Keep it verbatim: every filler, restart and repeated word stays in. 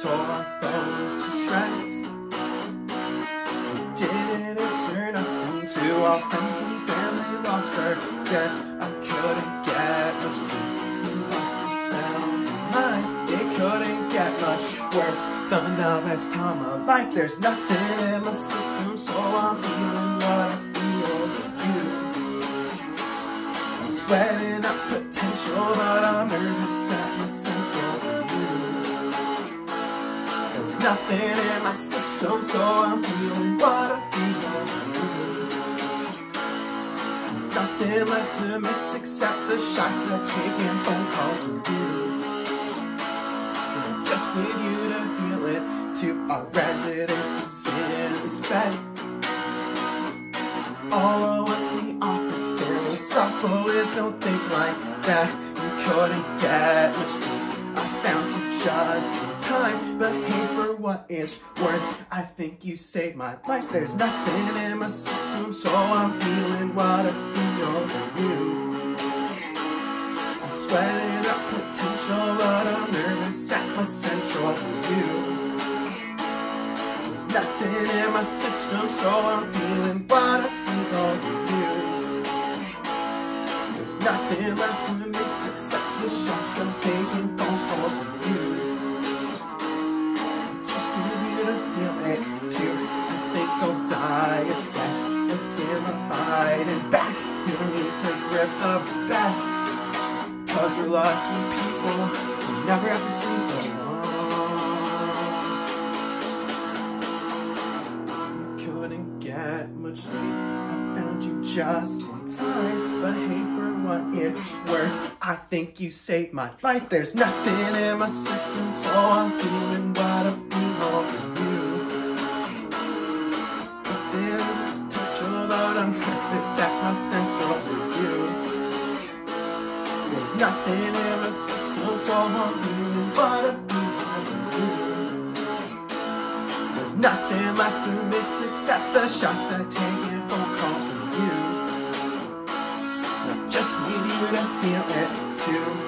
tore our phones to shreds. We didn't turn up into our friends and family lost our dead. I couldn't get much sleep, we lost the sound of life. It couldn't get much worse than the best time of life. There's nothing in my system, so I'm feeling what I feel with you. I'm sweating up potential, but I'm nervous at the central view. There's nothing in my system, so I'm feeling what I feel with you. There's nothing left to miss except the shots I take and phone calls from you. Just need you to feel it to our residences in this bed. All of what's the office and it's awful is no thing like that. You couldn't get much sleep, I found you just in time. But hey, for what it's worth, I think you saved my life. There's nothing in my system, so I'm feeling what I feel for you. I'm sweating up potential, but I'm nervous at my central view. There's nothing in my system, so I'm feeling what I feel for you. There's nothing left to miss except the shots I'm taking, phone calls from you. Just need you to feel it too. I think I'll die, assess, and stand my fighting back. You don't need to grip the best, cause we're lucky people, we never have to sleep alone. You couldn't get much sleep, I found you just in time. But hey, for what it's worth, I think you saved my life. There's nothing in my system, so I'm feeling what I feel for you. But there's a touch of out on purpose at my central view. There's nothing in my system, so I'm feeling what I feel for you. There's nothing left to miss except the shots I take and phone calls from you. I just need you to feel it too.